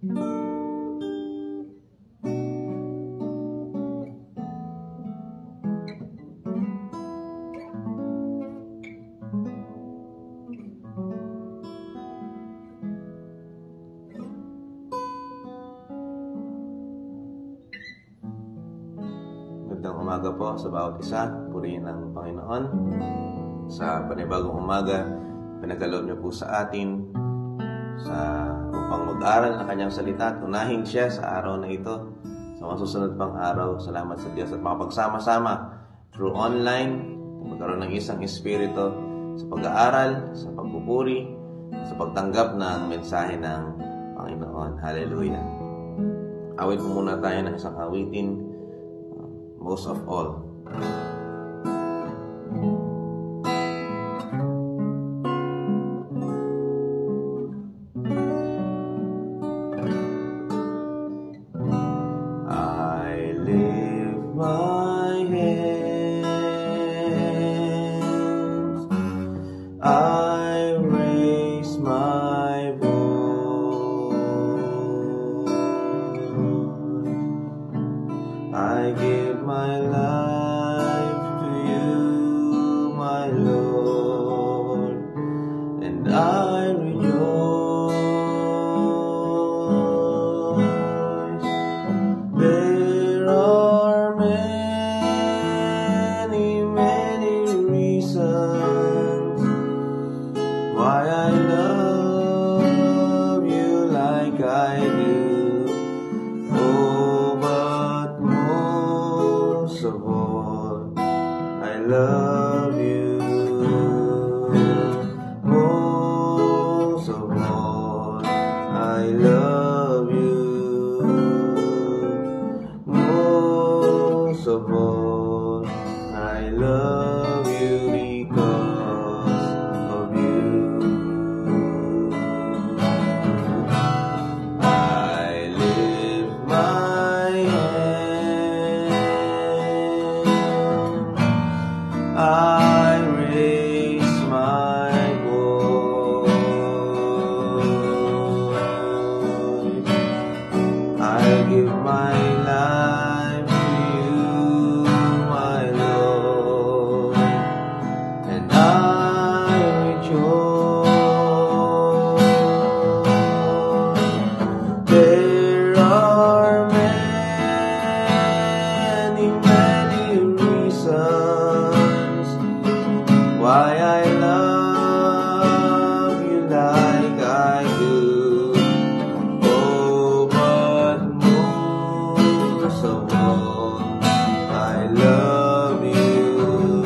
Magandang umaga po sa bawat isa. Purihin ang Panginoon. Sa panibagong umaga, pinagkaloob niyo po sa atin upang mag-aral ng kanyang salita at unahin siya sa araw na ito. Sa mga susunod pang araw, salamat sa Diyos at makapagsama-sama through online, magkaroon ng isang espiritu sa pag-aaral, sa pagpupuri, sa pagtanggap ng mensahe ng Panginoon. Hallelujah. Awit po muna tayo ng isang awitin, Most of All. I lift my hands, I raise my voice, I give my life to you, my Lord, and I rejoice. There are many, many reasons why I love you like I do. Oh, but most of all, I love you. Most of all, I love you. Most of all, I love you because of you. I lift my hand, I raise my voice, I give my life to you, my Lord, and I rejoice. There are many, many reasons why I love you like I do. Oh, but most of all, I love you.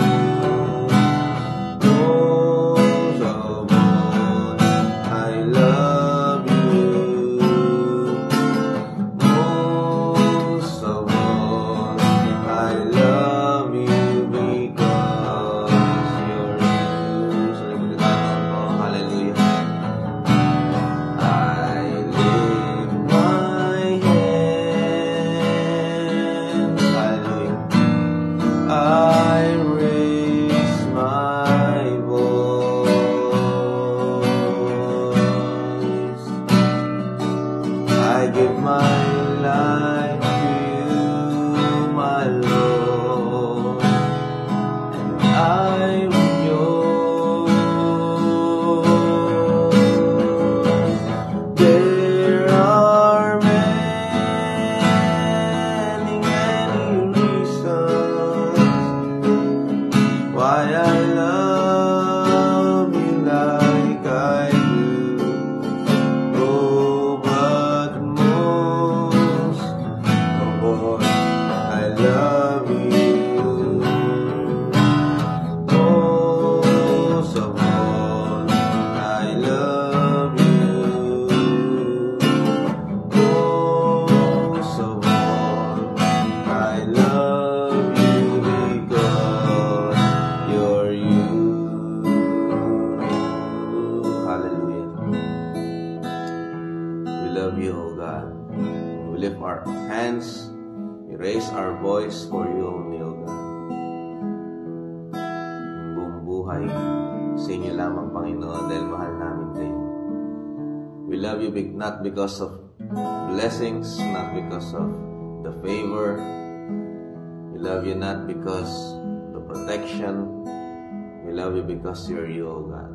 Most of all, I love you. Most of all, I love you because you're you. So, hallelujah. I lift my hands, hallelujah. I raise my voice, I give my life to you, my Lord, and I rejoice. There are many, many reasons why I love you like I do. Oh, but most of all, I love you. Most of all, I love you. Most of all, I love you because you're you. Hallelujah. We love you, O God. We lift our hands, we raise our voice for you only, O God. Ang buong buhay, sa inyo lamang, Panginoon, dahil mahal namin kayo. We love you not because of blessings, not because of the favor. We love you not because the protection. We love you because you're you, O God.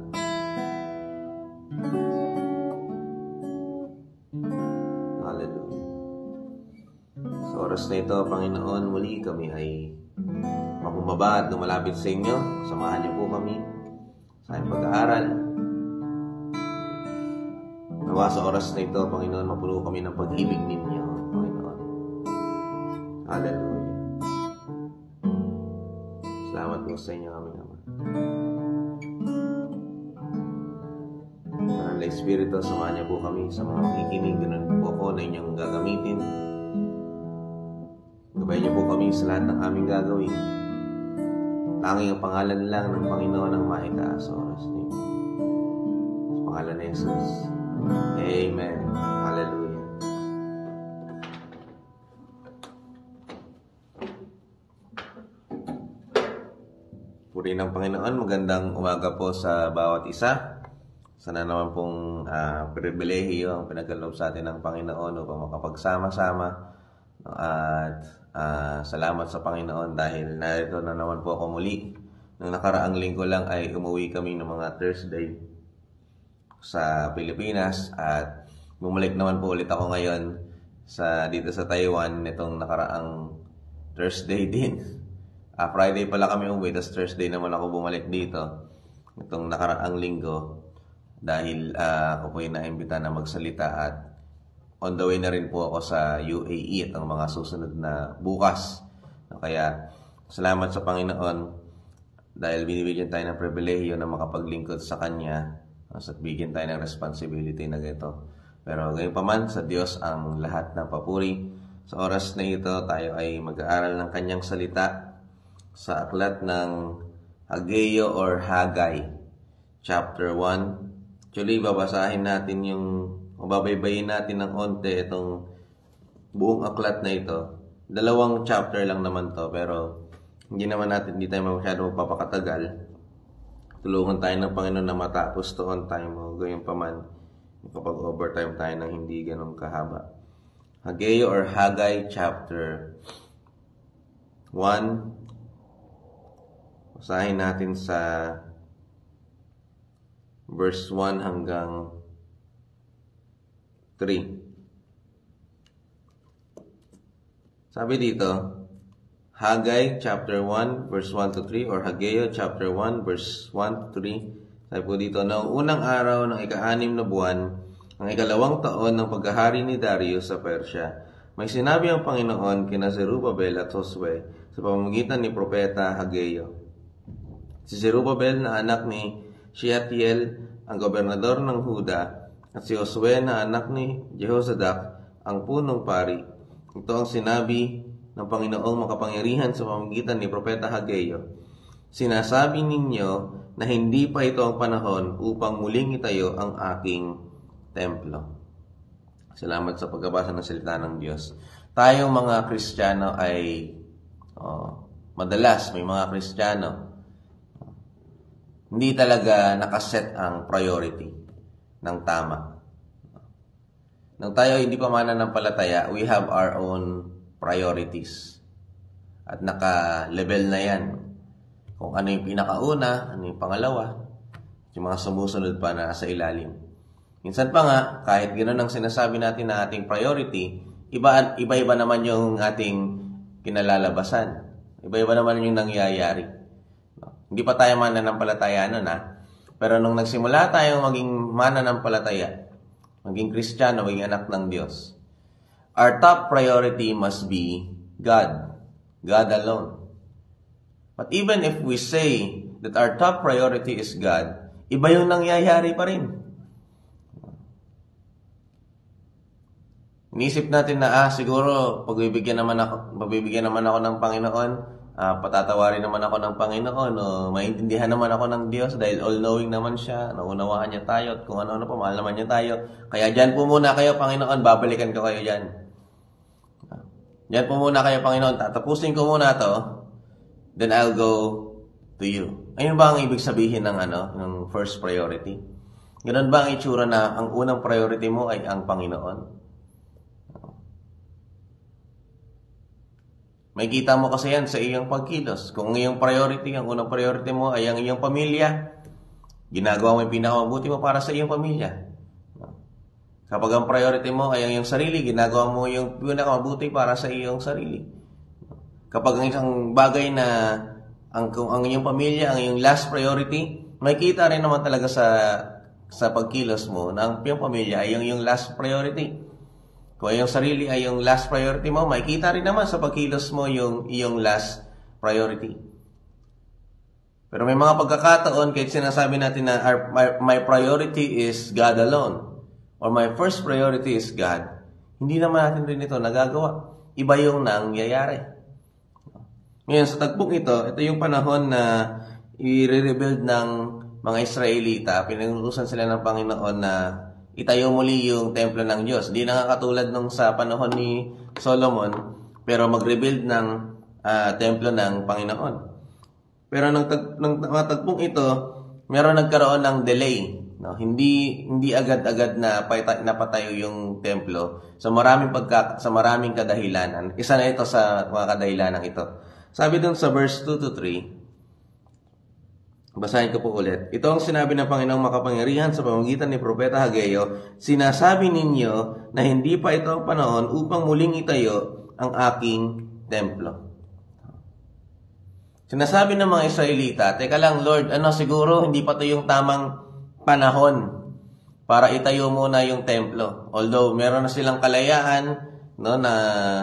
Hallelujah. Sa oras na ito, Panginoon, muli kami ay mapumaba at lumalapit sa inyo. Samahan niyo po kami sa aming pag-aaral. Nawa sa oras na ito, Panginoon, mapuno kami ng pag-ibig ninyo, Panginoon. Hallelujah. Salamat po sa inyo, aming Ama. Maraming Espiritu, samahan niyo po kami sa mga makikinig. Ganun po ako na inyong gagamitin. Gabayan niyo po kami sa lahat ng aming gagawin. Tanging ang pangalan lang ng Panginoon ang maitaas sa oras na ito. Sa pangalan ni Jesus. Amen. Hallelujah. Puri ng Panginoon, magandang umaga po sa bawat isa. Sana naman pong pribilehiyo ang pinagkaloob sa atin ng Panginoon upang makapagsama-sama. At salamat sa Panginoon dahil narito na naman po ako muli. Nung nakaraang linggo lang ay umuwi kami ng mga Thursday sa Pilipinas at bumalik naman po ulit ako ngayon dito sa Taiwan nitong nakaraang Thursday din. Friday pala kami umuwi, tapos Thursday naman ako bumalik dito itong nakaraang linggo dahil ako po yung naimbita na magsalita at on the way na rin po ako sa UAE at ang mga susunod na bukas. Kaya salamat sa Panginoon dahil binibigyan tayo ng pribilehiyo na makapaglingkod sa Kanya at bigyan tayo ng responsibility na ito. Pero ngayon pa man, sa Diyos ang lahat ng papuri. Sa oras na ito, tayo ay mag-aaral ng Kanyang salita sa aklat ng Hageo or Hagay, chapter 1. Actually, babasahin natin babaybayin natin ng onte itong buong aklat na ito. 2 chapter lang naman to, pero hindi tayo masyado magpapakatagal. Tulungan tayo ng Panginoon na matapos to on time o gayon pa man kapag overtime tayo ng hindi ganun kahaba. Hageo or Hagay chapter 1. Basahin natin sa verse 1 hanggang 3. Sabi dito, Hagay chapter 1 verse 1 to 3 or Hageo chapter 1 verse 1 to 3. Sabi po dito, noong unang araw ng ika-6 na buwan, ang ika-2 taon ng paghahari ni Darius sa Persya, may sinabi ang Panginoon kina Zerubabel at Josue sa pamamagitan ni Propeta Hageo. Si Zerubabel na anak ni Shealtiel, ang gobernador ng Huda, at si Josue na anak ni Jehozadak, ang punong pari. Ito ang sinabi ng Panginoong makapangyarihan sa pamamagitan ni Propeta Hageo. Sinasabi ninyo na hindi pa ito ang panahon upang muling itayo ang aking templo. Salamat sa pagbabasa ng salita ng Diyos. Tayong mga Kristiyano ay madalas may mga Kristiyano hindi talaga nakaset ang priority ng tama. Nang tayo hindi pa mananampalataya, we have our own priorities. At naka-level na yan. Kung ano yung pinakauna, ano yung pangalawa, yung mga sumusunod pa na sa ilalim. Minsan pa nga, kahit gano'n ang sinasabi natin na ating priority, iba-iba naman yung ating kinalalabasan. Iba-iba naman yung nangyayari. Hindi pa tayo mananampalataya nun Pero nung nagsimula tayong maging mananampalataya, maging Kristiyano, maging anak ng Diyos, our top priority must be God. God alone. But even if we say that our top priority is God, iba yung nangyayari pa rin. Inisip natin na siguro pagbibigyan naman ako ng Panginoon, patatawarin naman ako ng Panginoon, o maintindihan naman ako ng Diyos dahil all-knowing naman siya, naunawaan niya tayo, at kung ano-ano pa, mahal naman niya tayo. Kaya dyan po muna kayo, Panginoon, babalikan ko kayo dyan. Dyan po muna kayo, Panginoon, tatapusin ko muna to, then I'll go to you. Ayun ba ang ibig sabihin ng ng first priority? Ganun ba ang itsura na ang unang priority mo ay ang Panginoon? Makikita mo kasi yan sa iyong pagkilos. Kung ang iyong priority, ang unang priority mo ay ang iyong pamilya, ginagawa mo yung pinakamabuti mo para sa iyong pamilya. Kapag ang priority mo ay ang iyong sarili, ginagawa mo yung pinakamabuti para sa iyong sarili. Kapag ang isang bagay na kung ang iyong pamilya, ang iyong last priority, makikita rin naman talaga sa pagkilos mo na ang iyong pamilya ay yung last priority. Kung ang iyong sarili ay yung last priority mo, makikita rin naman sa pagkilos mo yung iyong last priority. Pero may mga pagkakataon kahit sinasabi natin na my priority is God alone or my first priority is God, hindi naman natin rin ito nagagawa. Iba yung nangyayari. Ngayon, sa tagpong ito yung panahon na i-rebuild ng mga Israelita. Pinag-uusan sila ng Panginoon na itayo muli yung templo ng Diyos. Hindi na nga katulad nung sa panahon ni Solomon, pero mag-rebuild ng templo ng Panginoon. Pero nung tagpong ito, meron nagkaroon ng delay. No? Hindi agad-agad na napatayo yung templo. So sa maraming kadahilanan. Isa na ito sa mga kadahilanan ito. Sabi dun sa verse 2 to 3, basahin ko po ulit. Ito ang sinabi ng Panginoong makapangyarihan sa pamamagitan ni Propeta Hageo, sinasabi ninyo na hindi pa ito ang panahon upang muling itayo ang aking templo. Sinasabi ng mga Israelita, teka lang Lord, siguro hindi pa ito yung tamang panahon para itayo muna yung templo. Although meron na silang kalayaan, no, na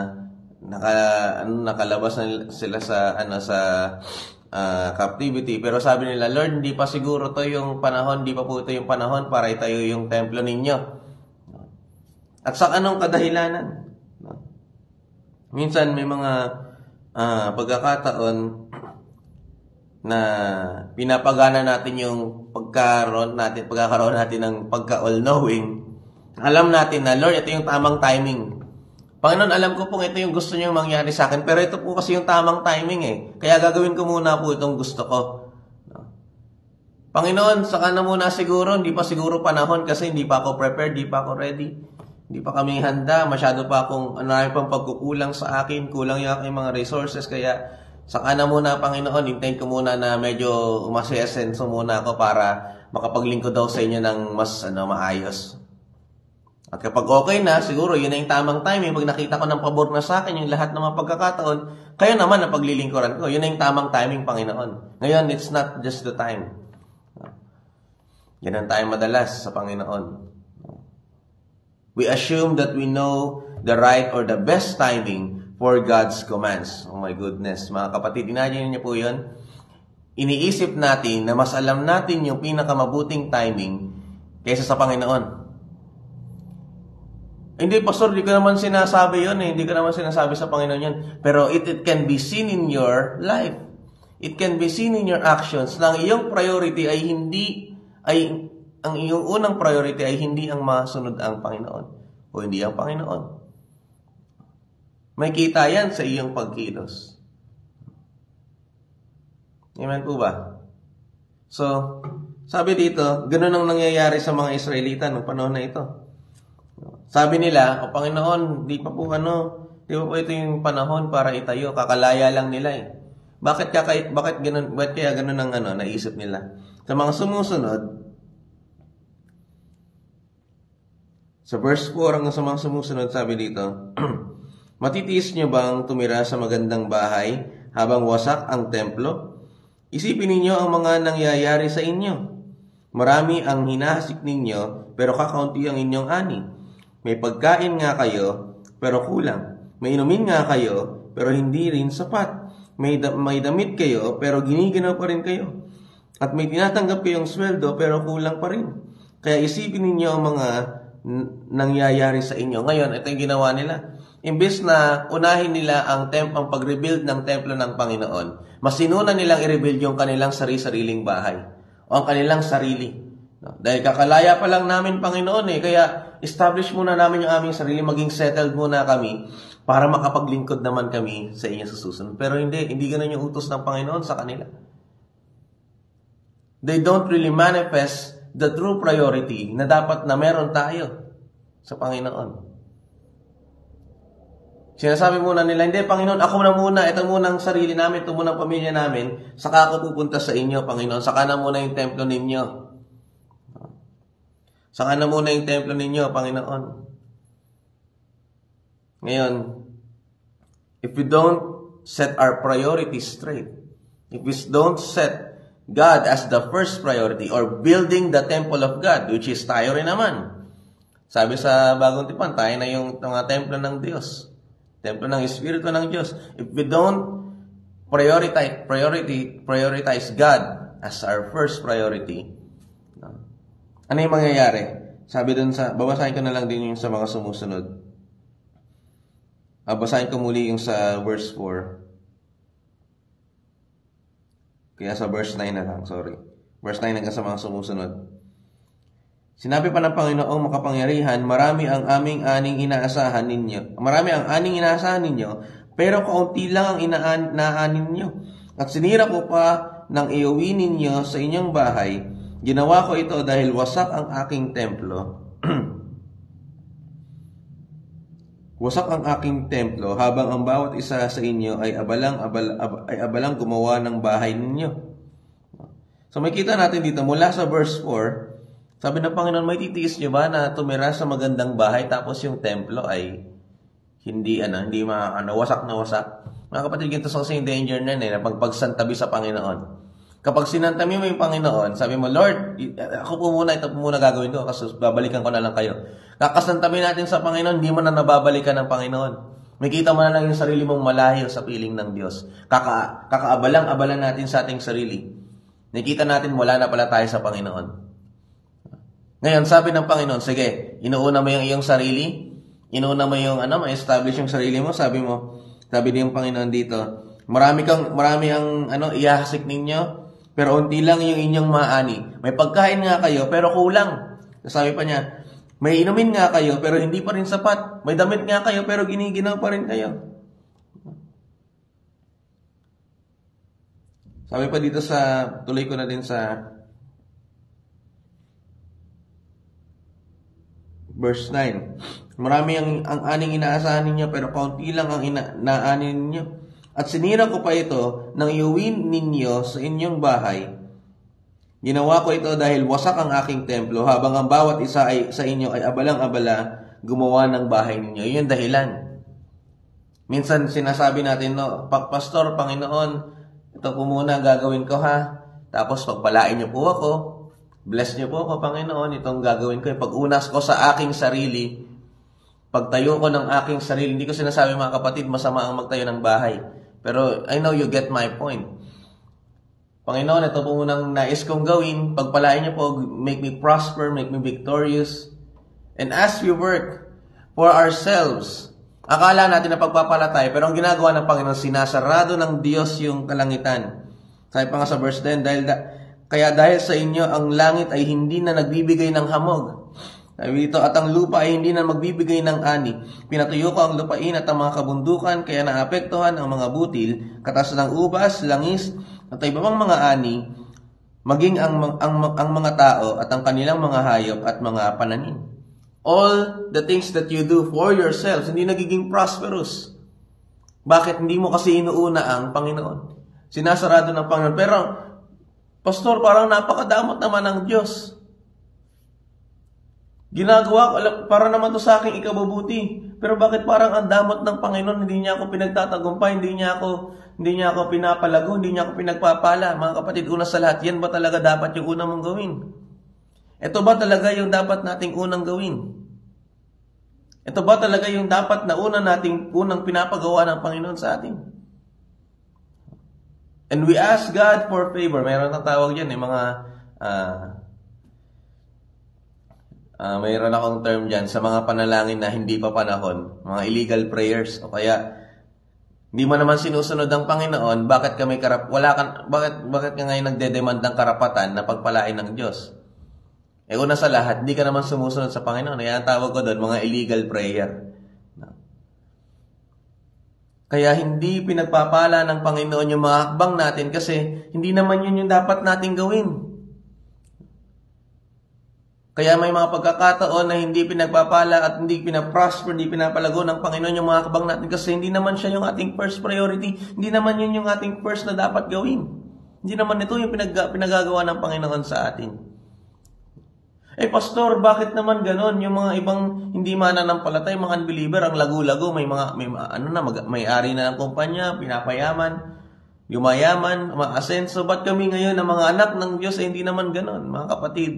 nakalabas na sila sa captivity, pero sabi nila, Lord, hindi pa siguro to yung panahon, hindi pa po ito yung panahon para itayo yung templo ninyo. At sa anong kadahilanan? Minsan may mga pagkakataon na pinapagana natin yung pagkakaroon natin ng pagka-all-knowing. Alam natin na, Lord, ito yung tamang timing. Panginoon, alam ko pong ito yung gusto niyong mangyari sa akin, pero ito po kasi yung tamang timing eh. Kaya gagawin ko muna po itong gusto ko. Panginoon, saka na muna siguro, hindi pa siguro panahon kasi hindi pa ako prepared, hindi pa ako ready. Hindi pa kami handa, masyado pa akong pang pagkukulang sa akin, kulang yung aking mga resources, kaya saka na muna, Panginoon, hintayin ko muna na medyo umasiyasenso muna ako para makapaglingkod daw sa inyo ng mas maayos. At kapag okay na, siguro yun na yung tamang timing. Pag nakita ko ng pabor na sa akin yung lahat ng mga pagkakataon, kayo naman na paglilingkuran ko. Yun na yung tamang timing, Panginoon. Ngayon, it's not just the time. Yan ang tayo madalas sa Panginoon. We assume that we know the right or the best timing for God's commands. Oh my goodness. Mga kapatid, inadyan niyo po yun. Iniisip natin na mas alam natin yung pinakamabuting timing kaysa sa Panginoon. Hindi, Pastor, hindi ko naman sinasabi yun eh. Hindi ko naman sinasabi sa Panginoon yun. Pero it can be seen in your life. It can be seen in your actions na ang iyong priority ang iyong unang priority ay hindi ang masunod ang Panginoon o hindi ang Panginoon. May kita yan sa iyong pagkilos. Amen po ba? So, sabi dito, ganun ang nangyayari sa mga Israelita noong panahon na ito. Sabi nila, o Panginoon, di pa po ito yung panahon para itayo, kakalaya lang nila eh. Bakit kaya ganun ang naisip nila? Sa mga sumusunod, sa verse 4 hanggang sa mga sumusunod, sabi dito, matitiis niyo bang tumira sa magandang bahay habang wasak ang templo? Isipin ninyo ang mga nangyayari sa inyo. Marami ang hinahasik ninyo, pero kakaunti ang inyong ani. May pagkain nga kayo, pero kulang. May inumin nga kayo, pero hindi rin sapat. May damit kayo, pero giniginaw pa rin kayo. At may tinatanggap kayong sweldo, pero kulang pa rin. Kaya isipin ninyo ang mga nangyayari sa inyo. Ngayon, ito yung ginawa nila. Imbes na unahin nila ang pag-rebuild ng templo ng Panginoon, mas sinuna nilang i-rebuild yung kanilang sariling bahay o ang kanilang sarili. Dahil kakalaya pa lang namin, Panginoon kaya establish muna namin yung aming sarili, maging settled muna kami para makapaglingkod naman kami sa inyo sa susunod. Pero hindi ganun yung utos ng Panginoon sa kanila. They don't really manifest the true priority na dapat na meron tayo sa Panginoon. Sinasabi muna nila, hindi, Panginoon, ako na muna, ito muna ang sarili namin, ito muna ang pamilya namin, saka ako pupunta sa inyo, Panginoon, saka na muna yung templo ninyo. Saka na muna yung templo ninyo, Panginoon. Ngayon, if we don't set our priorities straight, if we don't set God as the first priority, or building the temple of God, which is tayo rin naman. Sabi sa Bagong Tipan, tayo na yung mga templo ng Diyos. Templo ng Espiritu ng Diyos. If we don't prioritize God as our first priority, ano yung mangyayari? Sabi dun sa, babasahin ko na lang din yung sa mga sumusunod. Babasahin ko muli yung sa verse 4. Kaya sa verse 9 na lang, sorry. Verse 9 hanggang sa mga sumusunod. Sinabi pa ng Panginoong makapangyarihan, marami ang aning inaasahan ninyo, pero kaunti lang ang inaanin ninyo. At sinira ko pa ng iuwi ninyo sa inyong bahay. Ginawa ko ito dahil wasak ang aking templo. Wasak ang aking templo, habang ang bawat isa sa inyo ay abalang gumawa ng bahay ninyo. So makita natin dito mula sa verse 4, sabi ng Panginoon, may titiis nyo ba na tumira sa magandang bahay tapos yung templo ay hindi wasak na wasak? Mga kapatid, ginto sa kasing danger na na pagsantabi sa Panginoon. Kapag sinantabi mo yung Panginoon, sabi mo, Lord, ako po muna, ito po muna gagawin ko kasi babalikan ko na lang kayo. Kakasantabi natin sa Panginoon, hindi mo na nababalikan ng Panginoon. Makita mo na lang yung sarili mong malayo sa piling ng Diyos. Kakaabalang-abalan natin sa ating sarili. Nakita natin wala na pala tayo sa Panginoon. Ngayon, sabi ng Panginoon, sige, inuuna mo yung iyong sarili, inuuna mo yung, ma-establish yung sarili mo, sabi ng Panginoon dito, marami ang, ihahasik ninyo, pero unti lang yung inyong maani. May pagkain nga kayo, pero kulang. Sabi pa niya, may inumin nga kayo, pero hindi pa rin sapat. May damit nga kayo, pero giniginaw pa rin kayo. Sabi pa dito tuloy ko na din sa verse 9. Marami ang aning inaasahan ninyo, pero kaunti lang ang inaanin ninyo. At sinira ko pa ito nang iuwin ninyo sa inyong bahay. Ginawa ko ito dahil wasak ang aking templo, habang ang bawat isa sa inyo ay abalang-abala gumawa ng bahay ninyo. Yun yung dahilan. Minsan sinasabi natin, Pastor, Panginoon, ito po muna gagawin ko ha. Tapos pagpalain niyo po ako. Bless niyo po ako, Panginoon, itong gagawin ko. Pag-unas ko sa aking sarili, pagtayo ko ng aking sarili, hindi ko sinasabi mga kapatid, masama ang magtayo ng bahay. Pero I know you get my point. Panginoon, ito po munang nais kong gawin. Pagpalain niyo po, make me prosper, make me victorious. And as we work for ourselves, akala natin na pagpapala tayo, pero ang ginagawa ng Panginoon, sinasarado ng Diyos yung kalangitan. Sabi pa nga sa verse 10, kaya dahil sa inyo, ang langit ay hindi na nagbibigay ng hamog. Sabi dito, at ang lupa ay hindi na magbibigay ng ani. Pinatuyo ko ang lupain at ang mga kabundukan, kaya naapektuhan ang mga butil, katas ng ubas, langis, at iba pang mga ani, maging ang mga tao at ang kanilang mga hayop at mga pananim. All the things that you do for yourselves, hindi nagiging prosperous. Bakit? Hindi mo kasi inuuna ang Panginoon. Sinasarado ng Panginoon. Pero, Pastor, parang napakadamot naman ng Diyos. Ginagawa ko, para naman to sa aking ikabubuti. Pero bakit parang ang damot ng Panginoon, hindi niya ako pinagtatagumpay, hindi niya ako pinapalago, hindi niya ako pinagpapala. Mga kapatid, una sa lahat, yan ba talaga dapat yung unang mong gawin? Ito ba talaga yung dapat nating unang gawin? Ito ba talaga yung dapat na unang pinapagawa ng Panginoon sa atin? And we ask God for favor. Mayroon na tawag dyan, mayroon akong term dyan sa mga panalangin na hindi pa panahon, mga illegal prayers. O kaya, hindi mo naman sinusunod ang Panginoon, bakit ka ngayon nagde-demand ng karapatan na pagpalain ng Diyos? Una sa lahat, hindi ka naman sumusunod sa Panginoon. Kaya ang tawag ko doon, mga illegal prayer. Kaya hindi pinagpapala ng Panginoon yung mga hakbang natin kasi hindi naman yun yung dapat nating gawin. Kaya may mga pagkakataon na hindi pinagpapala at hindi pinaprosper, hindi pinapalago ng Panginoon yung mga kabang natin kasi hindi naman siya yung ating first priority. Hindi naman yun yung ating first na dapat gawin. Hindi naman ito yung pinagagawa ng Panginoon sa atin. Pastor, bakit naman ganon? Yung mga ibang hindi mananampalatay, mga unbeliever, ang lago-lago, may-ari na ng kumpanya, pinapayaman, yumayaman, maasenso. Ba't kami ngayon na mga anak ng Diyos hindi naman ganon, mga kapatid?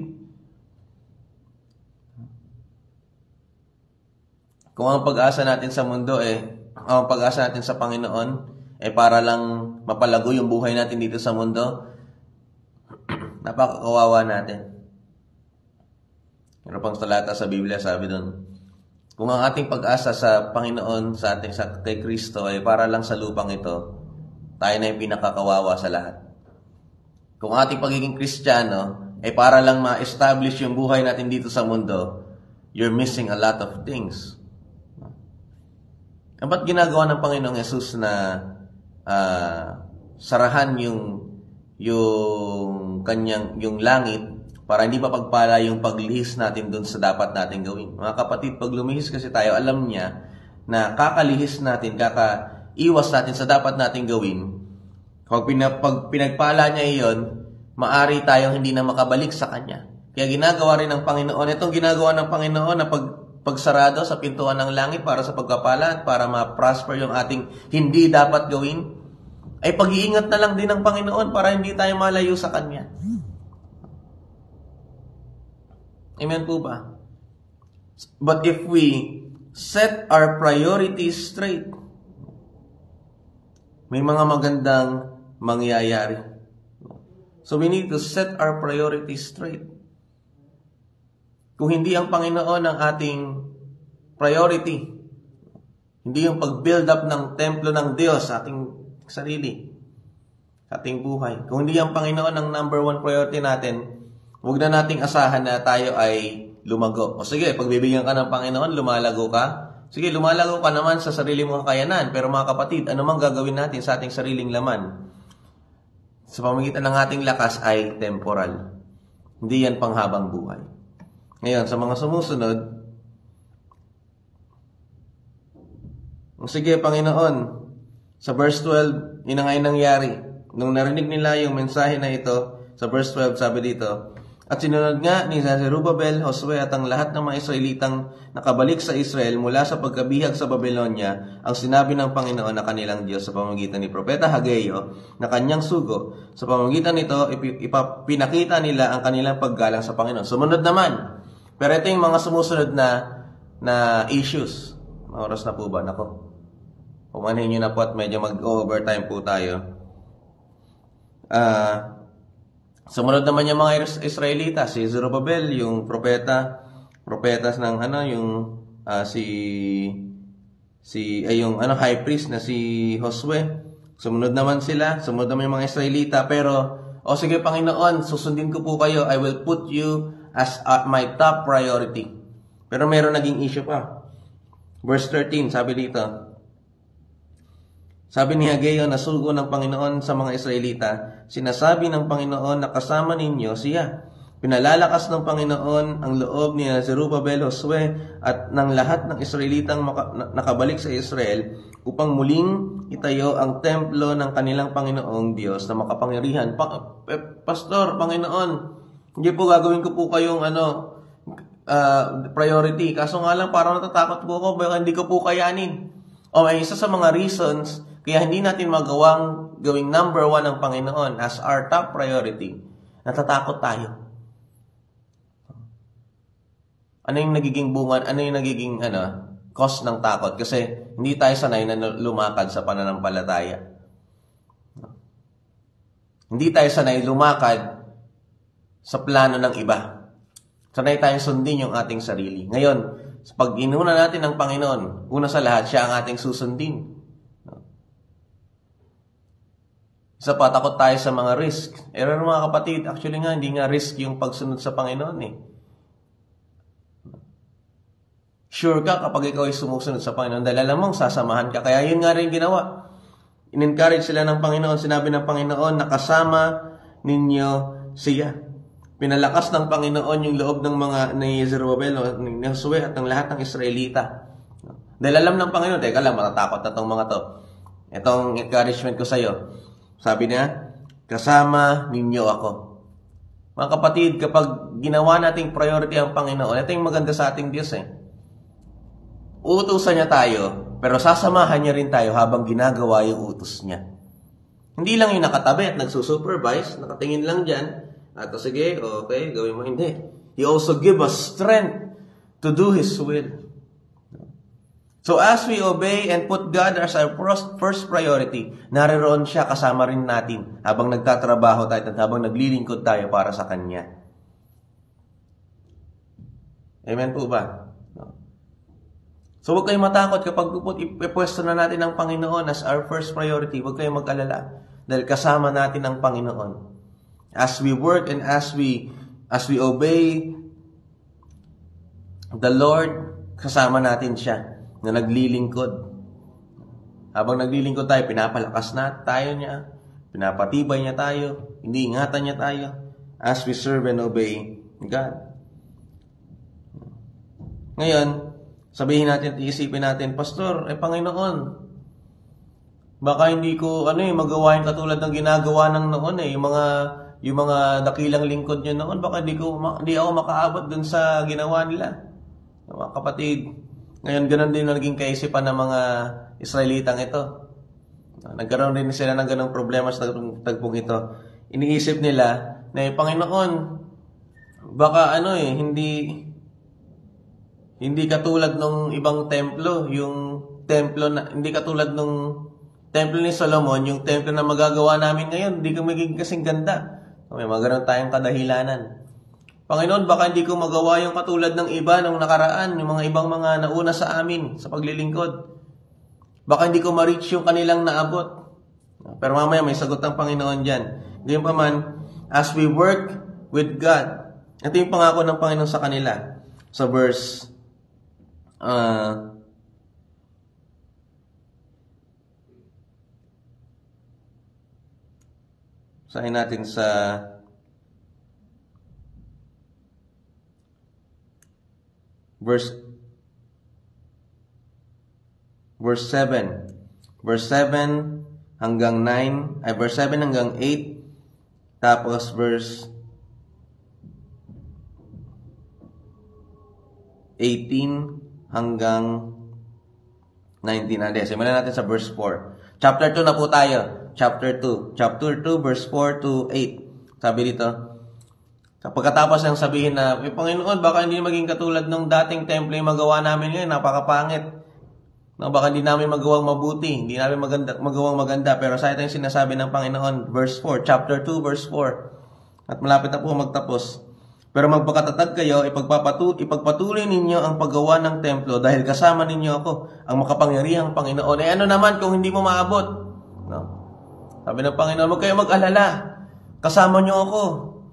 Kung ang pag-asa natin sa mundo ang pag-asa natin sa Panginoon para lang mapalago yung buhay natin dito sa mundo, napakakawawa natin. Meron pang talata sa Biblia, sabi doon, kung ang ating pag-asa sa Panginoon, kay Kristo para lang sa lupang ito, tayo na yung pinakakawawa sa lahat. Kung ating pagiging Kristiyano para lang ma-establish yung buhay natin dito sa mundo, you're missing a lot of things. Ba't ginagawa ng Panginoong Yesus na sarahan yung langit para hindi mapagpala yung paglihis natin doon sa dapat natin gawin? Mga kapatid, pag lumihis kasi tayo, alam niya na kakalihis natin, kakaiwas natin sa dapat natin gawin. Pag pinagpala niya iyon, maari tayong hindi na makabalik sa Kanya. Kaya ginagawa rin ng Panginoon, itong ginagawa ng Panginoon na pagsarado sa pintuan ng langit para sa pagpapala at para ma-prosper yung ating hindi dapat gawin, ay pag-iingat na lang din ng Panginoon para hindi tayo malayo sa Kanya. Amen po ba? But if we set our priorities straight, may mga magandang mangyayari. So we need to set our priorities straight. Kung hindi ang Panginoon ang ating priority, hindi yung pag-build up ng templo ng Diyos sa ating sarili, sa ating buhay. Kung hindi ang Panginoon ang number one priority natin, huwag na nating asahan na tayo ay lumago. O sige, pagbibigyan ka ng Panginoon, lumalago ka. Sige, lumalago ka naman sa sarili mong kakayanan. Pero mga kapatid, ano mang gagawin natin sa ating sariling laman, sa pamamagitan ng ating lakas ay temporal. Hindi yan panghabang buhay. Ngayon, sa mga sumusunod, sige, Panginoon, sa verse 12, yun ang nangyari. Nung narinig nila yung mensahe na ito, sa verse 12, sabi dito, at sinunod nga ni Zerubbabel, Josue at ang lahat ng mga Israelitang nakabalik sa Israel mula sa pagkabihag sa Babylonia ang sinabi ng Panginoon na kanilang Diyos sa pamamagitan ni Propeta Hageo na kanyang sugo. Sa pamamagitan nito, pinakita nila ang kanilang paggalang sa Panginoon. Sumunod naman. Pero ito yung mga sumusunod na issues. Oras na po ba? Nako. Pumanhin nyo na po at medyo mag-overtime po tayo. Sumunod naman yung mga Israelita, si Zerubbabel, yung propetas ng yung high priest na si Josue. Sumunod naman yung mga Israelita, pero sige Panginoon, susundin ko po kayo, I will put you as my top priority. Pero meron naging issue pa. Verse 13, sabi dito, sabi ni Hageo na sugo ng Panginoon sa mga Israelita, sinasabi ng Panginoon na kasama ninyo siya. Pinalalakas ng Panginoon ang loob ni Zerubbabel, Josue at ng lahat ng Israelitang nakabalik sa Israel upang muling itayo ang templo ng kanilang Panginoong Diyos na makapangyarihan. Pastor, Panginoon, hindi po gagawin ko po kayong priority. Kaso nga lang parang natatakot po ako, baka hindi ko po kayanin. May isa sa mga reasons kaya hindi natin gawing number one ang Panginoon as our top priority. Natatakot tayo. Ano yung nagiging bungan? Ano yung nagiging cause ng takot? Kasi hindi tayo sanay na lumakad sa pananampalataya. Hindi tayo sanay lumakad sa plano ng iba. Sanay tayong sundin yung ating sarili. Ngayon, pag inuna natin ang Panginoon, una sa lahat, siya ang ating susundin. Isa pa, takot tayo sa mga risk. Mga kapatid, actually nga, hindi nga risk yung pagsunod sa Panginoon Sure ka kapag ikaw ay sumusunod sa Panginoon dahil alam mong sasamahan ka. Kaya yun nga rin ginawa. In-encourage sila ng Panginoon. Sinabi ng Panginoon na kasama ninyo siya. pinalakas ng Panginoon yung loob ng mga ni Zerubbabel, ni Josue at ng lahat ng Israelita. Dahil alam ng Panginoon, teka lang, matatakot na tong mga to. Itong encouragement ko sa'yo. Sabi niya, kasama ninyo ako. Mga kapatid, kapag ginawa nating priority ang Panginoon, ito yung maganda sa ating Diyos eh. Uutusan niya tayo, pero sasamahan niya rin tayo habang ginagawa yung utos niya. Hindi lang yung nakatabi at nagsusupervise, nakatingin lang dyan, at sige, okay, gawin mo. Hindi. He also give us strength to do His will. So as we obey and put God as our first priority, nariroon siya kasama rin natin habang nagtatrabaho tayo at habang naglilingkod tayo para sa Kanya. Amen po ba? So huwag kayong matakot kapag ipwesto na natin ang Panginoon as our first priority. Huwag kayong mag-alala dahil kasama natin ang Panginoon. As we work and as we obey the Lord, kasama natin siya na naglilingkod. Habang naglilingkod tayo, pinapalakas na tayo niya, pinapatibay niya tayo, iniingatan niya tayo as we serve and obey God. Ngayon, sabihin natin, iisipin natin, Pastor, Panginoon, baka hindi ko magawa yung katulad ng ginagawa ng noon yung mga dakilang lingkod niyo noon, baka hindi ako makaabot dun sa ginawa nila. Mga kapatid, ngayon ganun din na naging kaisipan ng mga Israelitang ito. Nagkaroon rin sila ng ganung problema sa tagpong ito. Iniisip nila na Panginoon, baka hindi katulad nung ibang templo, yung templo na hindi katulad nung templo ni Solomon, yung templo na magagawa namin ngayon, hindi ko magiging kasing ganda. May mga tayong kadahilanan. Panginoon, baka hindi ko magawa yung katulad ng iba nung nakaraan, yung mga ibang mga nauna sa amin sa paglilingkod. Baka hindi ko ma-reach yung kanilang naabot. Pero mamaya may sagot ng Panginoon dyan. Ganyan pa man, as we work with God, ito yung pangako ng Panginoon sa kanila. Sa verse sahin natin sa verse 7. Verse 7 hanggang 9, verse 7 hanggang 8, tapos verse 18 hanggang 19. Simulan natin sa verse 4. Chapter 2 na po tayo. Chapter 2, verse 4 to 8. Sabi dito, pagkatapos ng sabihin na, Panginoon, baka hindi maging katulad ng dating temple yung magawa namin ngayon, napakapangit. Baka hindi namin magawang mabuti, hindi namin magawang maganda. Pero sa ito yung sinasabi ng Panginoon, verse 4, chapter 2, verse 4. At malapit na po magtapos. Pero magpakatatag kayo, ipagpatuloy ninyo ang paggawa ng templo dahil kasama ninyo ako, ang makapangyarihang Panginoon. Ano naman kung hindi mo maabot? No? Sabi ng Panginoon, huwag kayo mag-alala. Kasama nyo ako.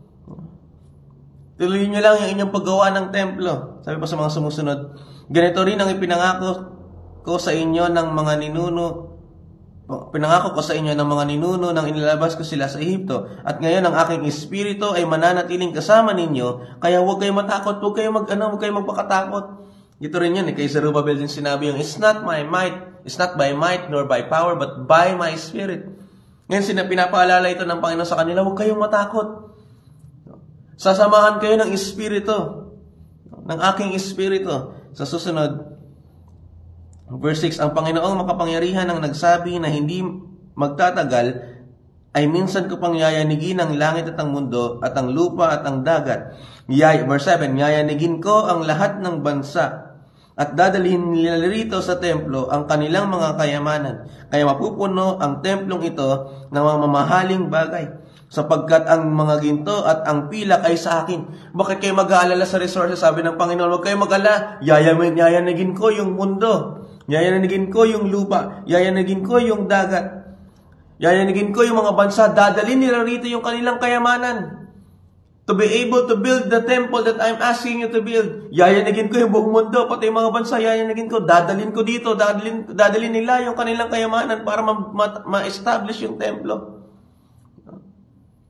Tuloy nyo lang yung inyong paggawa ng templo. Sabi pa sa mga sumusunod, ganito rin ang ipinangako ko sa inyo ng mga ninuno. Pinangako ko sa inyo ng mga ninuno nang inilabas ko sila sa Ehipto. At ngayon ang aking espiritu ay mananatiling kasama ninyo. Kaya huwag kayo matakot, huwag kayo magpakatakot. Ito rin yan, kay Zerubbabel din sinabi yung, it's not by might nor by power, but by my spirit. Ngayon, pinapaalala ito ng Panginoon sa kanila, huwag kayong matakot. Sasamahan kayo ng espiritu, ng aking espiritu. Sa susunod, verse 6, ang Panginoong makapangyarihan ang nagsabi na hindi magtatagal, ay minsan ko pang yayanigin ang langit at ang mundo, at ang lupa at ang dagat. Verse 7, yayanigin ko ang lahat ng bansa, at dadalhin nila rito sa templo ang kanilang mga kayamanan. Kaya mapupuno ang templong ito ng mga mamahaling bagay, sapagkat ang mga ginto at ang pilak ay sa akin. Bakit kayo mag-aalala sa resources? Sabi ng Panginoon, huwag kayo mag-alala. Yayanigin ko yung mundo. Yayanigin ko yung lupa. Yayanigin ko yung dagat. Yayanigin ko yung mga bansa. Dadalhin nila rito yung kanilang kayamanan. To be able to build the temple that I'm asking you to build. Yayanigin ko yung buong mundo, pati yung mga bansa, yayanigin ko. Dadalhin ko dito. Dadalhin nila yung kanilang kayamanan para ma-establish yung templo.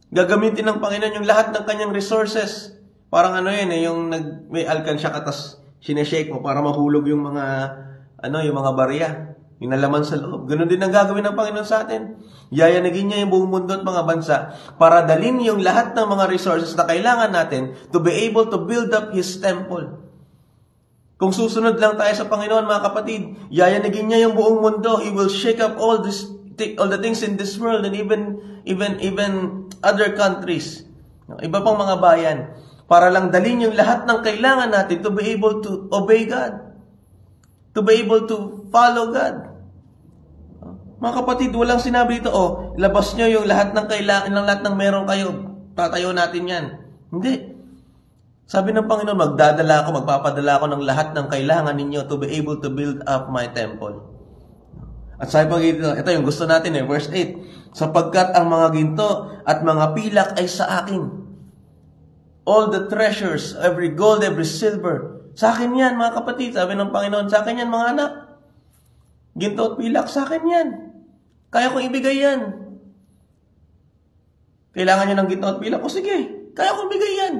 Gagamitin ng Panginoon yung lahat ng kanyang resources. Parang ano yun, yung may alkansya ka, tas sineshake mo para mahulog yung mga, yung mga barya. Yung nalaman sa loob. Ganun din ang gagawin ng Panginoon sa atin. Yayanagin niya yung buong mundo at mga bansa para dalhin yung lahat ng mga resources na kailangan natin to be able to build up His temple. Kung susunod lang tayo sa Panginoon, mga kapatid, yayanagin niya yung buong mundo. He will shake up all the things in this world and even other countries. Iba pang mga bayan. Para lang dalhin yung lahat ng kailangan natin to be able to obey God. To be able to follow God. Mga kapatid, walang sinabi dito, labas nyo yung lahat ng kailangan, lahat ng meron kayo. Tatayo natin yan. Hindi. Sabi ng Panginoon, magpapadala ako ng lahat ng kailangan ninyo to be able to build up my temple. At sabi pa dito, ito yung gusto natin verse 8. Sapagkat ang mga ginto at mga pilak ay sa akin. All the treasures, every gold, every silver. Sa akin yan, mga kapatid. Sabi ng Panginoon, sa akin yan, mga anak. Ginto at pilak, sa akin yan. Kaya kong ibigay yan. Kailangan nyo ng ginto at pilak? O sige, kaya kong ibigay yan.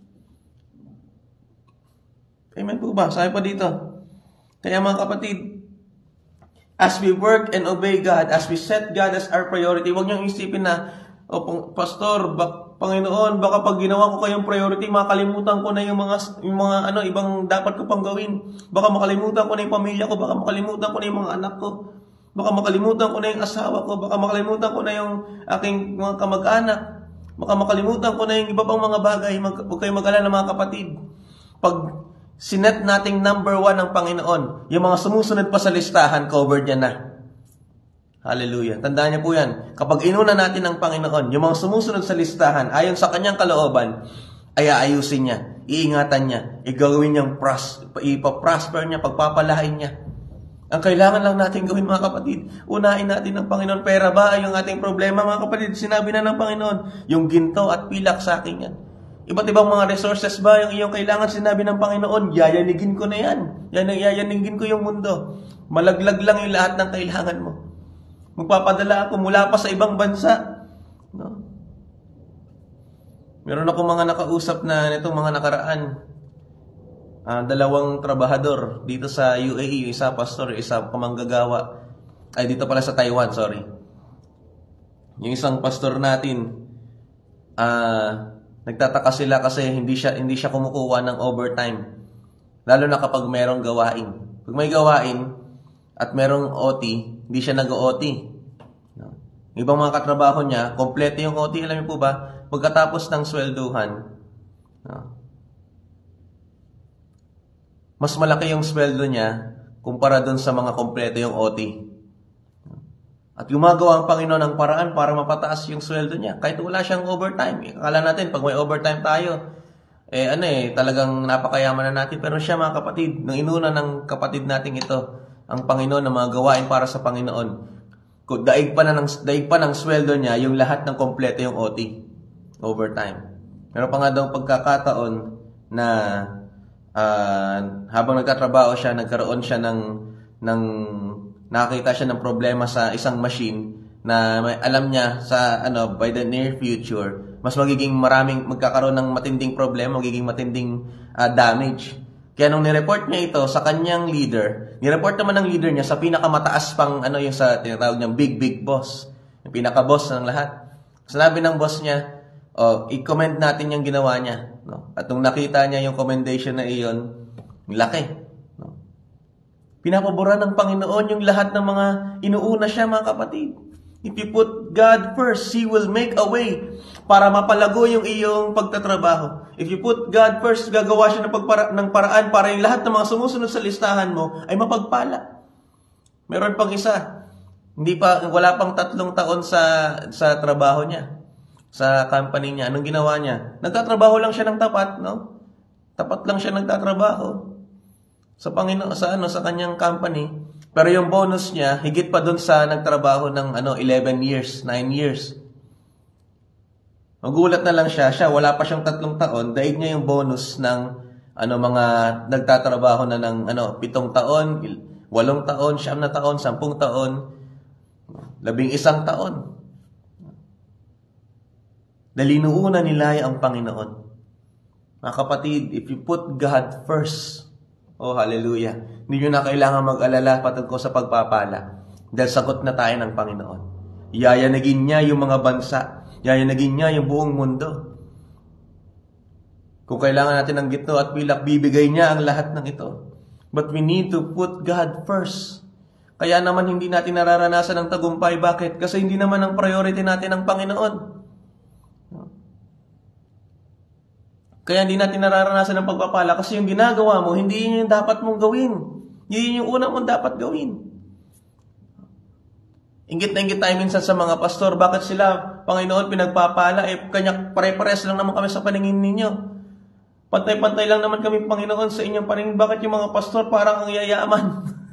Amen po ba? Sabi pa dito. Kaya mga kapatid, as we work and obey God, as we set God as our priority, huwag niyong isipin na, Pastor, Panginoon, baka pag ginawa ko kayong priority, makalimutan ko na yung mga ibang dapat ko pang gawin. Baka makalimutan ko na yung pamilya ko, baka makalimutan ko na yung mga anak ko. Baka makalimutan ko na yung asawa ko, baka makalimutan ko na yung aking mga kamag-anak. Baka makalimutan ko na yung iba pang mga bagay. Huwag kayong mag-alala, mga kapatid. Pag sinet nating number 1 ng Panginoon, yung mga sumusunod pa sa listahan, covered niya na. Hallelujah. Tandaan niyo po yan. Kapag inuna natin ng Panginoon, yung mga sumusunod sa listahan, ayon sa kanyang kalooban, ay aayusin niya, iingatan niya, igawin niyang ipaprosper niya, pagpapalain niya. Ang kailangan lang natin gawin, mga kapatid, unahin natin ng Panginoon. Pera ba ay yung ating problema, mga kapatid? Sinabi na ng Panginoon, yung ginto at pilak sa akin yan. Iba't ibang mga resources ba yung iyong kailangan? Sinabi ng Panginoon, yayanigin ko na yan. Yayanigin ko yung mundo. Malaglag lang yung lahat ng kailangan mo. Magpapadala ako mula pa sa ibang bansa. No? Meron ako mga nakausap na nitong mga nakaraan. 2 trabahador dito sa UAE, isa pastor, isa pamanggagawa. Ay, dito pala sa Taiwan, sorry. Yung isang pastor natin, nagtataka sila kasi hindi siya kumukuha ng overtime. Lalo na kapag merong gawain. Pag may gawain at merong OT, hindi siya nag-OT. No? Ibang mga katrabaho niya, kompleto yung OT. Alam niyo po ba, pagkatapos ng swelduhan, no? Mas malaki yung sweldo niya kumpara doon sa mga kompleto yung OT. At gumagawa ang Panginoon ng paraan para mapataas yung sweldo niya. Kahit wala siyang overtime. Akala natin, pag may overtime tayo, talagang napakayaman na natin. Pero siya, mga kapatid, nang inuna ng kapatid nating ito, ang Panginoon na mga gawain para sa Panginoon. Daig pa ng sweldo niya, yung lahat ng kompleto yung OT. Overtime. Meron pa nga daw pagkakataon na habang nagtatrabaho siya, nagkaroon siya nakakita siya ng problema sa isang machine na alam niya by the near future, mas magkakaroon ng matinding problema, magiging matinding damage. Kaya nung nireport niya ito sa kanyang leader, nireport naman ng leader niya sa pinakamataas pang yung sa tinatawag niyang big boss, yung pinaka-boss ng lahat. Sinabi ng boss niya, i-comment natin yung ginawa niya. No? At nung nakita niya yung commendation na iyon, laki. No? Pinapabura ng Panginoon yung lahat ng mga inuuna siya, mga kapatid. If you put God first, He will make a way para mapalago yung iyong pagtatrabaho. If you put God first, gagawa siya ng paraan para yung lahat ng mga sumusunod sa listahan mo ay mapagpala. Meron pang isa, wala pang 3 taon sa trabaho niya. Sa company niya, anong ginawa niya? Nagtatrabaho lang siya ng tapat, no? Tapat lang siya nagtatrabaho sa Panginoon, sa kanyang company. Pero yung bonus niya, higit pa doon sa nagtrabaho ng 11 years, 9 years. Magulat na lang siya, wala pa siyang 3 taon, daig niya yung bonus ng mga nagtatrabaho na ng 7 taon, 8 taon, 9 taon, 10 taon, 11 taon. Dalinuunan nila ang Panginoon. Mga kapatid, if you put God first, oh hallelujah, hindi nyo na kailangan mag-alala patungkol sa pagpapala. Dahil sagot na tayo ng Panginoon. Yayanagin niya yung mga bansa. Yayanagin niya yung buong mundo. Kung kailangan natin ng gitno at pilak, bibigay niya ang lahat ng ito. But we need to put God first. Kaya naman hindi natin nararanasan ang tagumpay. Bakit? Kasi hindi naman ang priority natin ang Panginoon. Kaya hindi natin nararanasan ang pagpapala kasi yung ginagawa mo, hindi yun yung dapat mong gawin. Yun yung una mong dapat gawin. Inggit na inggit tayo minsan sa mga pastor. Bakit sila, Panginoon, pinagpapala? Kanya pare-pares lang naman kami sa paningin ninyo. Pantay-pantay lang naman kami, Panginoon, sa inyong paningin. Bakit yung mga pastor parang ang yayaman?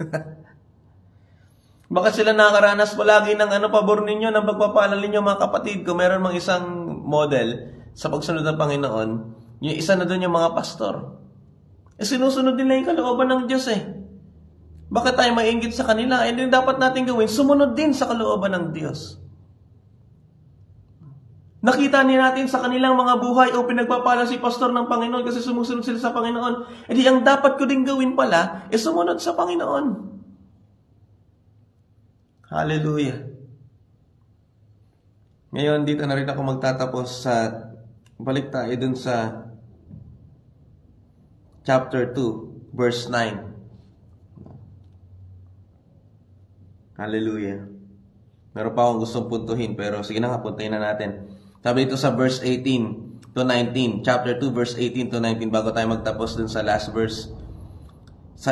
Bakit sila nakaranas palagi ng pabor ninyo, ng pagpapala ninyo, mga kapatid? Kung meron mang isang model sa pagsunod ng Panginoon, yung isa na doon yung mga pastor. Sinusunod nila yung kalooban ng Diyos Bakit tayo mainggit sa kanila? Yung dapat natin gawin, sumunod din sa kalooban ng Diyos. Nakita niya natin sa kanilang mga buhay o pinagpapala si pastor ng Panginoon kasi sumusunod sila sa Panginoon. Di ang dapat ko din gawin pala, sumunod sa Panginoon. Hallelujah. Ngayon, dito na rin ako magtatapos balik tayo dun sa chapter 2, verse 9. Hallelujah. Meron pa akong gustong puntuhin, pero sige na nga, puntuhin na natin. Sabi dito sa verse 18 to 19, chapter 2, verse 18 to 19, bago tayo magtapos dun sa last verse. Sa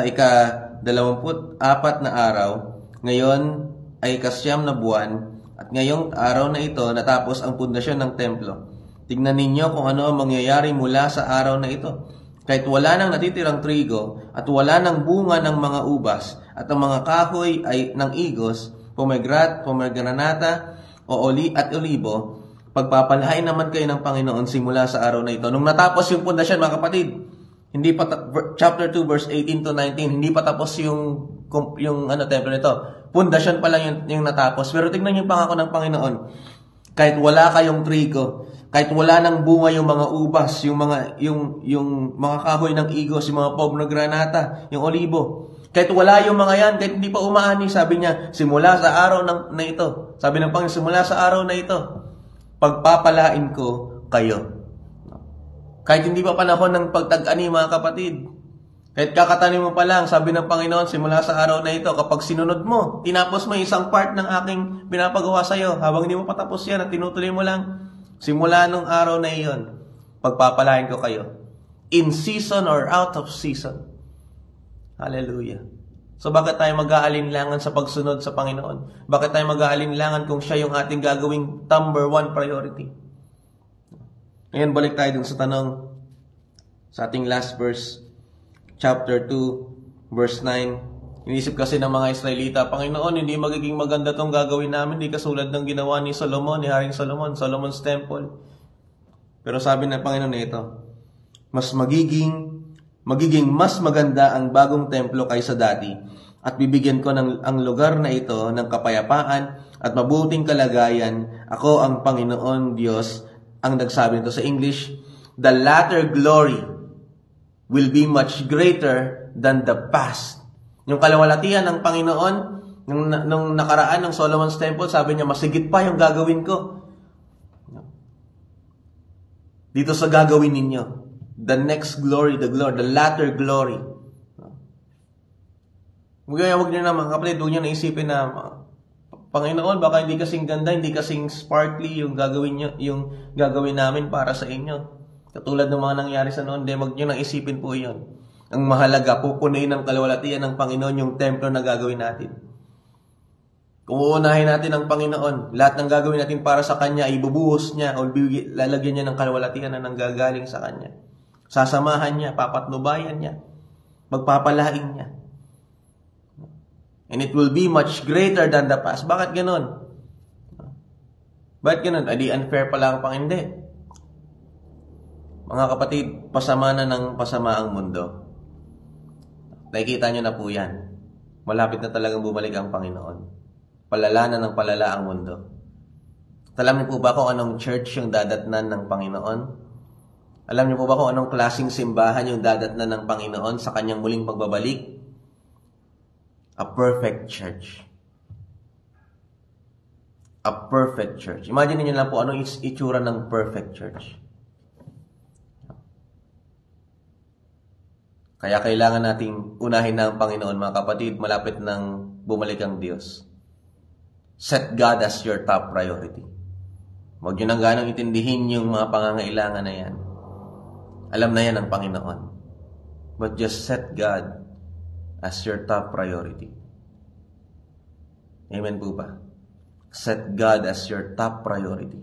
ika-24 na araw, ngayon ay ika-9 na buwan, at ngayong araw na ito, natapos ang pundasyon ng templo. Tignan ninyo kung ano ang mangyayari mula sa araw na ito. Kahit wala nang natitirang trigo, at wala nang bunga ng mga ubas, at ang mga kahoy ay ng igos, pomegranata, at olibo, pagpapalain naman kayo ng Panginoon simula sa araw na ito. Nung natapos yung pundasyon, mga kapatid, hindi pa chapter 2 verse 18 to 19, hindi pa tapos yung templo nito. Pundasyon pa lang yung natapos. Pero tingnan niyo yung pangako ng Panginoon. Kahit wala kayong trigo, kahit wala nang bunga yung mga ubas, yung mga kahoy ng igos, yung mga pomegranata, yung olibo, kahit wala yung mga yan, kahit hindi pa umaani, sabi niya, simula sa araw na ito. Sabi ng Panginoon, simula sa araw na ito, pagpapalain ko kayo. Kahit hindi pa panahon ng pagtag-ani, mga kapatid. Kahit kakatanim mo pa lang, sabi ng Panginoon, simula sa araw na ito, kapag sinunod mo, tinapos mo isang part ng aking pinapagawa sa iyo, habang hindi mo patapos yan at tinutuloy mo lang, simula nung araw na iyon, pagpapalain ko kayo. In season or out of season. Hallelujah. So bakit tayo mag-aalinlangan sa pagsunod sa Panginoon? Bakit tayo mag-aalinlangan kung siya yung ating gagawing number 1 priority? Ngayon, balik tayo dun sa tanong sa ating last verse, chapter 2, verse 9. Inisip kasi ng mga Israelita, Panginoon, hindi magiging maganda tong gagawin namin, hindi kasulad ng ginawa ni Solomon, ni Haring Solomon, Solomon's Temple. Pero sabi ng Panginoon ito, magiging mas maganda ang bagong templo kaysa dati, at bibigyan ko ang lugar na ito ng kapayapaan at mabuting kalagayan. Ako ang Panginoon Diyos, ang nagsabi nito sa English, the latter glory will be much greater than the past. Yung kalawalatian ng Panginoon, nung nakaraan ng Solomon's Temple, sabi niya, masigit pa yung gagawin ko. Dito sa gagawin ninyo. The next glory, the latter glory. Huwag niyo na, mga kapatid, huwag niyo naisipin na, Panginoon, baka hindi kasing ganda, hindi kasing sparkly yung gagawin namin para sa inyo. Katulad ng mga nangyari sa noon, huwag niyo nang isipin po iyon. Ang mahalaga, pupunuin ng kalawalatian ng Panginoon yung templo na gagawin natin. Kung uunahin natin ang Panginoon, lahat ng gagawin natin para sa Kanya, ibubuhos niya o lalagyan niya ng kalawalatian na nanggagaling sa Kanya. Sasamahan niya, papatnubayan niya, magpapalain niya. And it will be much greater than the past. Bakit ganun? Bakit ganun? Adi unfair pala ang Panginoon. Mga kapatid, pasama na ng pasama ang mundo. Nakikita nyo na po yan. Malapit na talagang bumalik ang Panginoon. Palala na ng palala ang mundo. At alam niyo po ba kung anong church yung dadatnan ng Panginoon? Alam niyo po ba kung anong klaseng simbahan yung dadatnan ng Panginoon sa kanyang muling pagbabalik? A perfect church. A perfect church. Imagine niyo lang po anong itsura ng perfect church. Kaya kailangan nating unahin na ang Panginoon, mga kapatid, malapit nang bumalik ang Diyos. Set God as your top priority. Huwag nyo nang ganong intindihin yung mga pangangailangan na yan. Alam na yan ng Panginoon. But just set God as your top priority. Amen po ba? Set God as your top priority.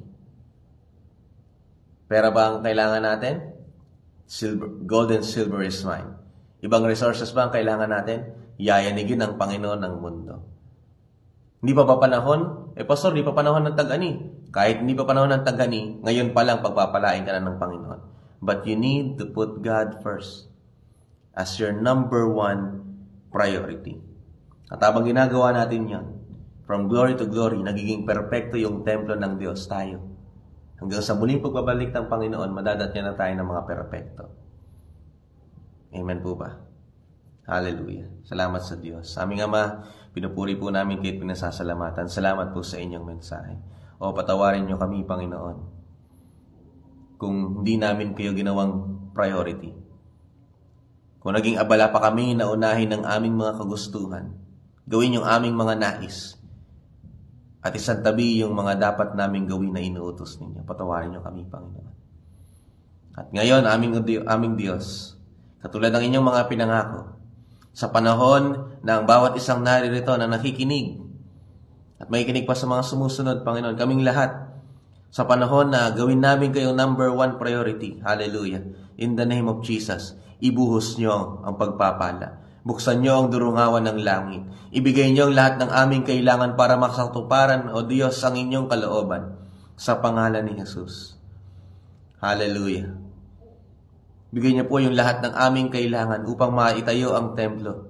Pera ba ang kailangan natin? Gold and silver is mine. Ibang resources ba ang kailangan natin? Yayanigin ng Panginoon ng mundo. Hindi pa ba panahon? Pastor, hindi pa panahon ng tag-ani. Kahit hindi pa panahon ng tag-ani, ngayon pa lang pagpapalain ka na ng Panginoon. But you need to put God first as your number one priority. At habang ginagawa natin yan, from glory to glory, nagiging perpekto yung templo ng Diyos tayo. Hanggang sa muling pagbabalik ng Panginoon, madadatnan na tayo ng mga perpekto. Amen po ba? Hallelujah. Salamat sa Diyos. Aming Ama, pinupuri po namin kayo at pinasasalamatan. Salamat po sa inyong mensahe. O patawarin niyo kami, Panginoon, kung hindi namin kayo ginawang priority. Kung naging abala pa kami na unahin ng aming mga kagustuhan, gawin yung aming mga nais, at isang tabi yung mga dapat naming gawin na inuutos ninyo. Patawarin niyo kami, Panginoon. At ngayon, aming Diyos, katulad ng inyong mga pinangako, sa panahon na ang bawat isang naririto na nakikinig, at makikinig pa sa mga sumusunod, Panginoon, kaming lahat, sa panahon na gawin namin kayong number one priority, hallelujah, in the name of Jesus, ibuhos nyo ang pagpapala. Buksan nyo ang durungawan ng langit. Ibigay nyo ang lahat ng aming kailangan para makasatuparan, O Diyos, ang inyong kalooban, sa pangalan ni Jesus. Hallelujah. Bigay niyo po yung lahat ng aming kailangan upang maitayo ang templo.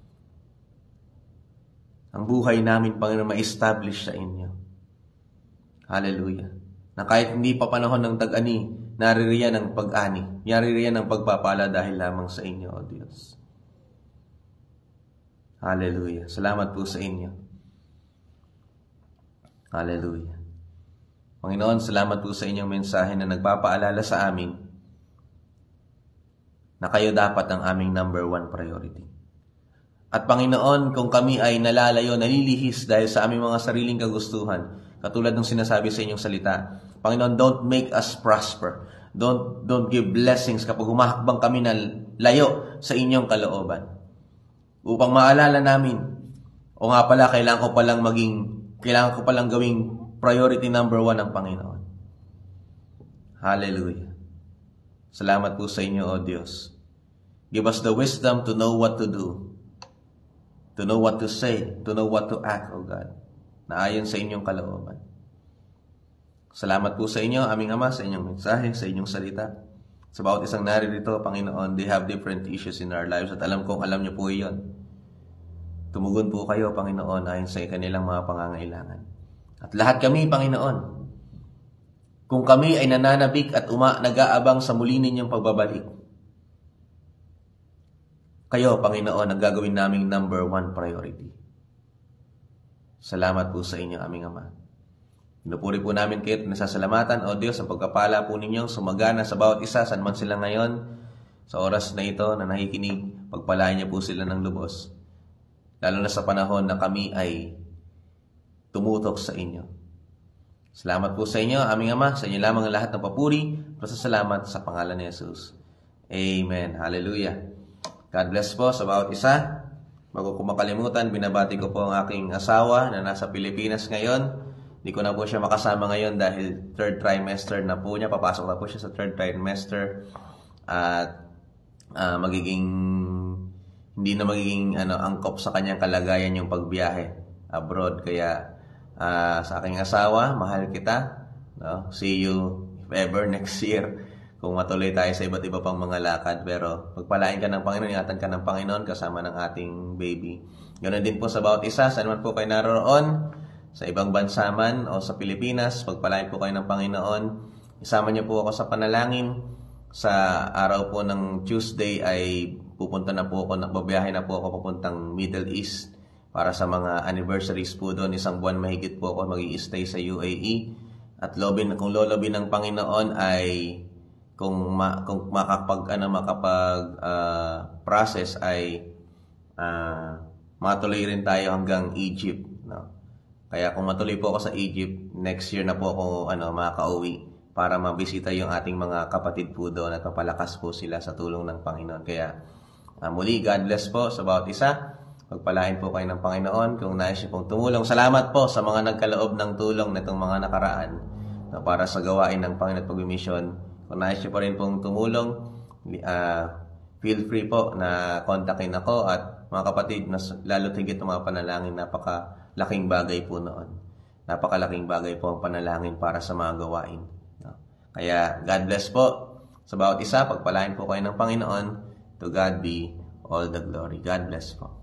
Ang buhay namin, Panginoon, ma-establish sa inyo. Hallelujah. Na kahit hindi pa panahon ng tag-ani, naririyan ang pag-ani. Naririyan ang pagpapala dahil lamang sa inyo, O Diyos. Hallelujah. Salamat po sa inyo. Hallelujah. Panginoon, salamat po sa inyong mensahe na nagpapaalala sa amin na kayo dapat ang aming number one priority. At Panginoon, kung kami ay nalalayo, nalilihis dahil sa aming mga sariling kagustuhan, katulad ng sinasabi sa inyong salita, Panginoon, don't make us prosper. Don't give blessings kapag humahakbang kami na layo sa inyong kalooban. Upang maalala namin, o nga pala, kailangan ko palang gawing priority number one ang Panginoon. Hallelujah. Salamat po sa inyo, O Diyos. Give us the wisdom to know what to do, to know what to say, to know what to act, O God, na ayon sa inyong kalooban. Salamat po sa inyo, aming Ama, sa inyong mensahe, sa inyong salita. Sa bawat isang naririto, Panginoon, they have different issues in our lives at alam kong alam niyo po iyon. Tumugon po kayo, Panginoon, ayon sa kanilang mga pangangailangan. At lahat kami, Panginoon, kung kami ay nananabik at nag-aabang sa muli ninyong pagbabalik, kayo, Panginoon, ang gagawin naming number one priority. Salamat po sa inyo, aming Ama. Pinupuri po namin kayo at nasasalamatan, O Diyos, ang pagkapala po ninyong sumagana sa bawat isa, saan man sila ngayon, sa oras na ito na nakikinig, pagpalain niyo po sila ng lubos. Lalo na sa panahon na kami ay tumutok sa inyo. Salamat po sa inyo, aming Ama, sa inyo lamang ang lahat ng papuri, pasasalamat sa pangalan ni Jesus. Amen. Hallelujah. God bless po sa bawat isa. Bago ko makalimutan, binabati ko po ang aking asawa na nasa Pilipinas ngayon. Hindi ko na po siya makasama ngayon dahil third trimester na po niya. Papasok na po siya sa third trimester. At hindi na magiging angkop sa kanyang kalagayan yung pagbiyahe abroad. Kaya sa aking asawa, mahal kita. No? See you if ever next year. Kung matuloy tayo sa iba't iba pang mga lakad. Pero pagpalain ka ng Panginoon, ingatan ka ng Panginoon kasama ng ating baby. Ganoon din po sa bawat isa. Saan man po kayo naroon, sa ibang bansa man o sa Pilipinas, pagpalain po kayo ng Panginoon. Isama niyo po ako sa panalangin. Sa araw po ng Tuesday ay pupunta na po ako, nagbabiyahe na po ako papuntang Middle East para sa mga anniversaries po doon. 1 buwan mahigit po ako mag-i-stay sa UAE. At kung lolobin ng Panginoon ay kung process ay matuloy rin tayo hanggang Egypt, no? Kaya kung matuloy po ako sa Egypt, next year na po ako makakauwi para mabisita yung ating mga kapatid po doon at mapalakas po sila sa tulong ng Panginoon. Kaya muli, God bless po sa bawat isa. Pagpalain po kayo ng Panginoon. Kung nais niyo pong tumulong, salamat po sa mga nagkaloob ng tulong na itong mga nakaraan para sa gawain ng Panginoon at pag-mission. Kung nais niyo pa rin pong tumulong, feel free po na kontakin ako at mga kapatid, lalo tigit ng mga panalangin, napakalaking bagay po noon. Napakalaking bagay po ang panalangin para sa mga gawain. Kaya God bless po sa bawat isa. Pagpalain po kayo ng Panginoon. To God be all the glory. God bless po.